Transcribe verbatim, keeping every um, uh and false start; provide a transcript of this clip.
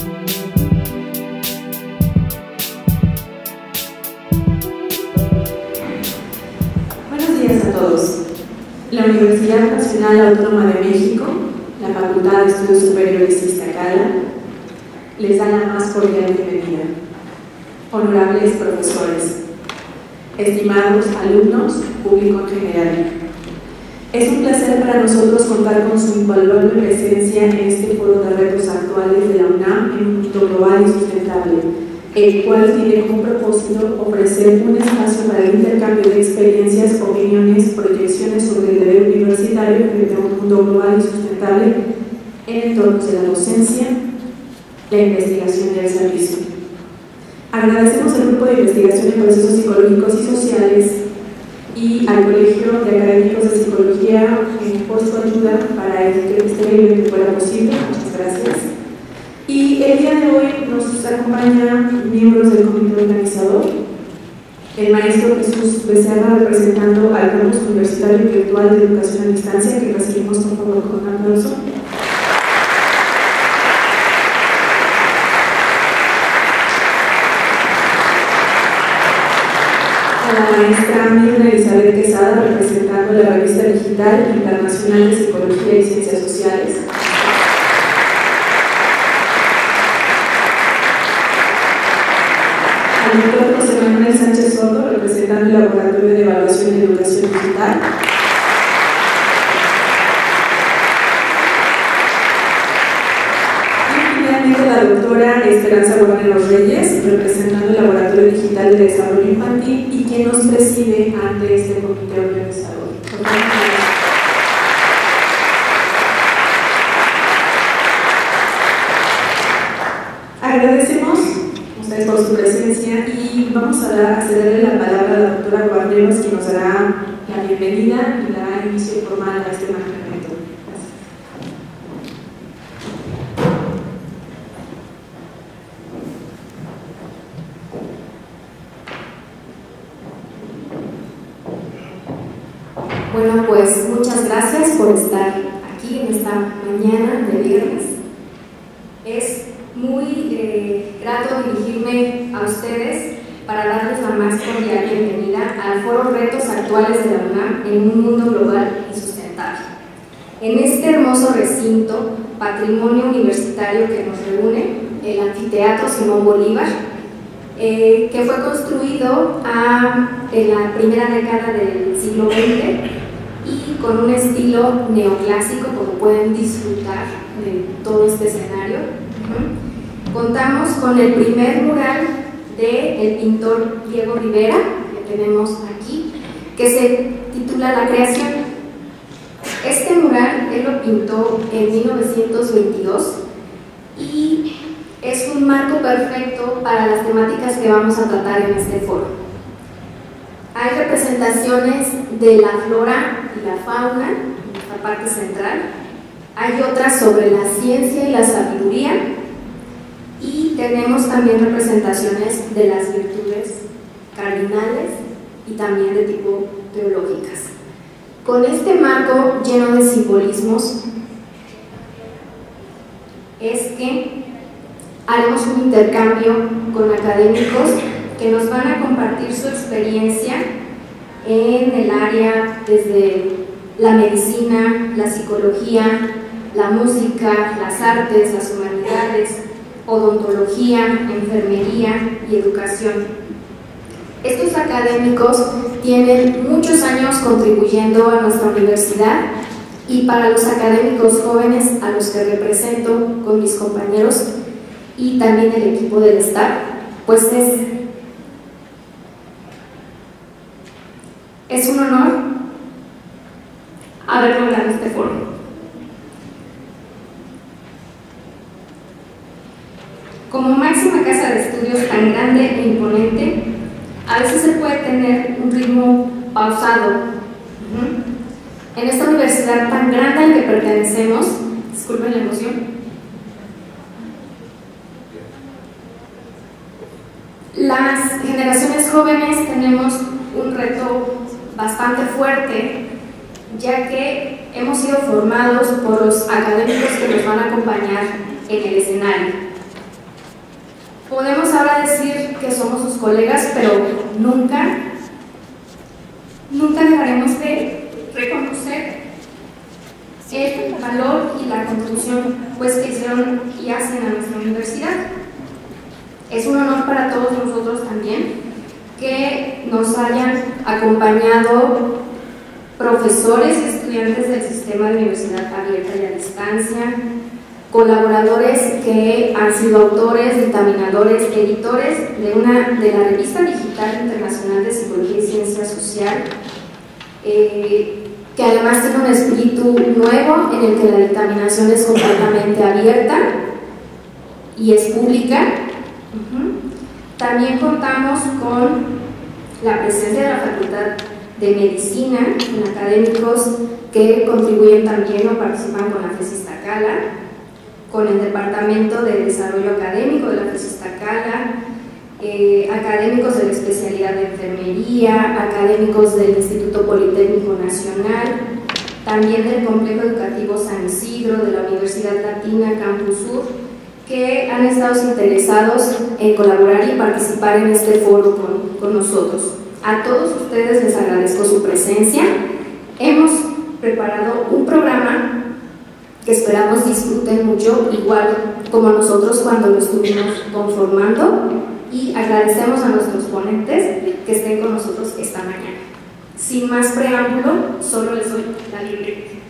La Universidad Nacional Autónoma de México, la Facultad de Estudios Superiores Iztacala, les da la más cordial bienvenida. Honorables profesores, estimados alumnos, público en general, es un placer para nosotros contar con su invaluable presencia en este foro de retos actuales de la UNAM en un mundo global y sustentable, el cual tiene como propósito ofrecer un espacio para el intercambio de experiencias, opiniones, proyecciones sobre el deber universitario frente a un mundo global y sustentable en entornos de la docencia, la investigación y el servicio. Agradecemos al Grupo de Investigación en Procesos Psicológicos y Sociales y al Colegio de Académicos de Psicología por su ayuda para que este evento fuera posible. Muchas gracias. Y el día de hoy nos acompañan miembros del comité organizador, el maestro Jesús Becerra representando al Campus Universitario Virtual de Educación a Distancia, que recibimos por favor con un aplauso. A la maestra Mirna Elizabeth Quesada representando la revista digital internacional de Psicología y Ciencias Sociales. Al doctor José Manuel Sánchez Soto, representando el Laboratorio de Evaluación y Educación Digital. Y finalmente la doctora Esperanza Guarneros Reyes, representando el Laboratorio Digital de Desarrollo Infantil y quien nos preside ante este comité organizador. Agradecemos por su presencia y vamos a, dar, a cederle la palabra a la doctora Guarneros, quien nos dará la bienvenida y dará inicio formal a este magno evento. Gracias. Bueno, pues muchas gracias por estar aquí en esta mañana de viernes. Es muy eh, grato dirigirme a ustedes para darles la más cordial bienvenida al Foro Retos Actuales de la UNAM en un mundo global y sustentable. En este hermoso recinto, patrimonio universitario que nos reúne, el Anfiteatro Simón Bolívar, eh, que fue construido a, en la primera década del siglo veinte y con un estilo neoclásico, como pueden disfrutar de todo este escenario. Contamos con el primer mural del pintor Diego Rivera, que tenemos aquí, que se titula La Creación. Este mural él lo pintó en mil novecientos veintidós y es un marco perfecto para las temáticas que vamos a tratar en este foro. Hay representaciones de la flora y la fauna en esta parte central, hay otras sobre la ciencia y la sabiduría, y tenemos también representaciones de las virtudes cardinales y también de tipo teológicas. Con este marco lleno de simbolismos es que haremos un intercambio con académicos que nos van a compartir su experiencia en el área desde la medicina, la psicología, la música, las artes, las humanidades, odontología, enfermería y educación. Estos académicos tienen muchos años contribuyendo a nuestra universidad y para los académicos jóvenes a los que represento con mis compañeros y también el equipo del staff, pues es, es un honor haber logrado este foro. Como máxima casa de estudios tan grande e imponente, a veces se puede tener un ritmo pausado. Uh-huh. En esta universidad tan grande a la que pertenecemos, disculpen la emoción, las generaciones jóvenes tenemos un reto bastante fuerte, ya que hemos sido formados por los académicos que nos van a acompañar en el escenario. decir que somos sus colegas, pero nunca, nunca dejaremos de reconocer el valor y la contribución pues, que hicieron y hacen a nuestra universidad. Es un honor para todos nosotros también que nos hayan acompañado profesores y estudiantes del sistema de universidad abierta y a distancia, colaboradores que han sido autores, dictaminadores, editores de, una, de la Revista Digital Internacional de Psicología y Ciencia Social, eh, que además tiene un espíritu nuevo en el que la dictaminación es completamente abierta y es pública. Uh-huh. También contamos con la presencia de la Facultad de Medicina, con académicos que contribuyen también o participan con la FES Iztacala, con el Departamento de Desarrollo Académico de la FES Iztacala, eh, académicos de la especialidad de enfermería, académicos del Instituto Politécnico Nacional, también del Complejo Educativo San Isidro, de la Universidad Latina Campus Sur, que han estado interesados en colaborar y participar en este foro con, con nosotros. A todos ustedes les agradezco su presencia. Hemos preparado un programa que esperamos disfruten mucho, igual como nosotros cuando lo estuvimos conformando, y agradecemos a nuestros ponentes que estén con nosotros esta mañana. Sin más preámbulo, solo les doy la libre.